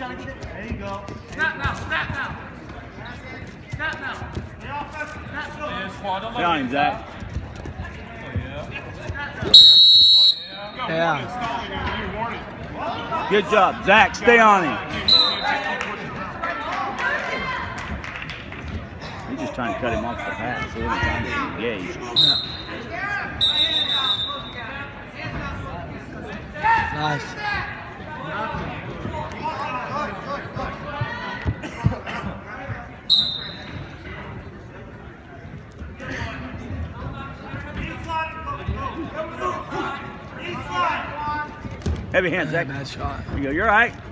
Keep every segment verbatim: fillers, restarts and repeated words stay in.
There you go. Snap now, snap now. Snap now. Snap. Down him, Zach. Yeah. Good job, Zach. Stay on him. He's just trying to cut him off the pass. So he's trying to engage. Nice. Heavy hand, Zach. Bad shot. There you go. You're all right.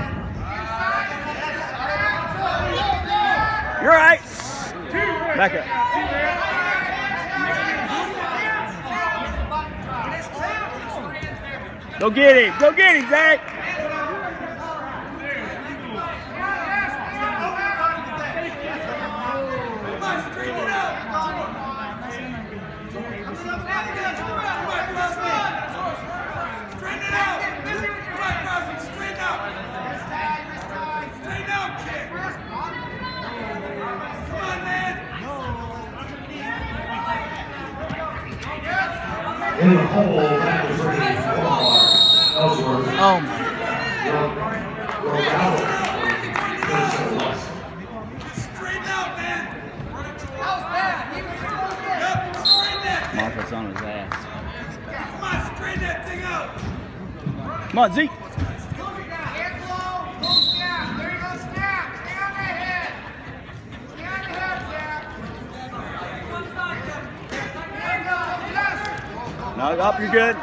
You're all right. Back up. Go get him. Go get him, Zach. In the hole, that was ready for Ellsworth. Oh my. Straighten out, man. Marcus on his ass. Come on, straighten that thing out. Come on, Zeke. No, up, you're good.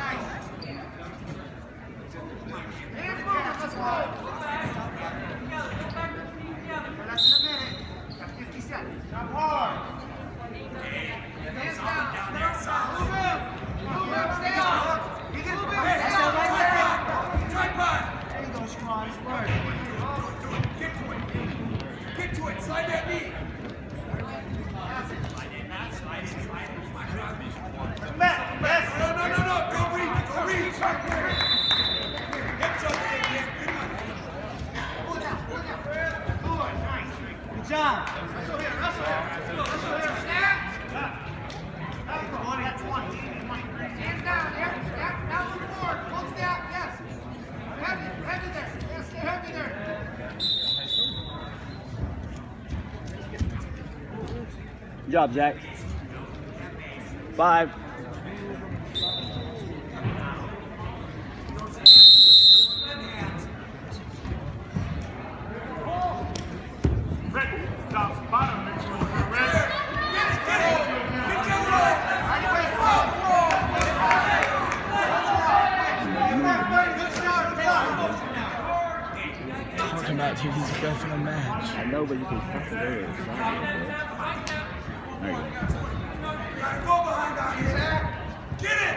Get to it, slide that knee. Matt, Matt, no, no, no, no, go reach, go reach. Hips up there, kid. Good job. Hands down, yep, yep, down the board, full step, yes. Heavy, heavy there, yes, stay heavy there. Good job, Zach. Five. Talking about, dude, he's reffing a match. I know, but you can fucking do it. There you go. Gotta go behind on you, Zach. Get it!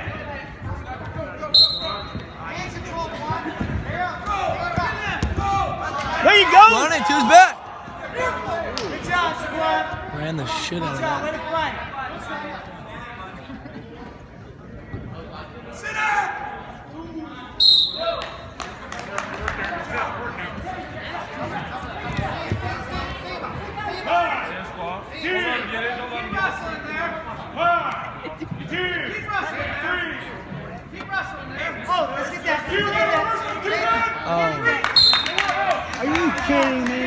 Hands control, come on. Go! There you go! Run it to his back. Good job, squad. Ran the shit out Good of job. Way that. to fight. Sit down! Oh, let's get that. Let's get that. Oh. Are you kidding me?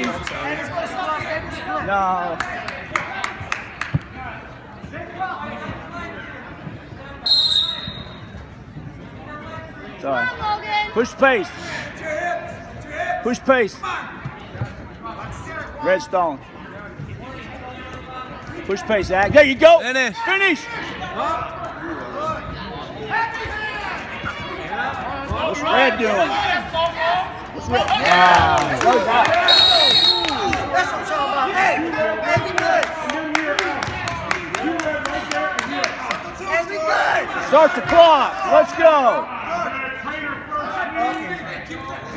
No. Sorry. Push pace. Push pace. Redstone. Push pace, Zach. There you go. Finish. Finish. What's Red doing? What's Red? Wow. Go back. That's what I'm talking about. Hey, hey, we good. Hey, we good. Start the clock. Let's go.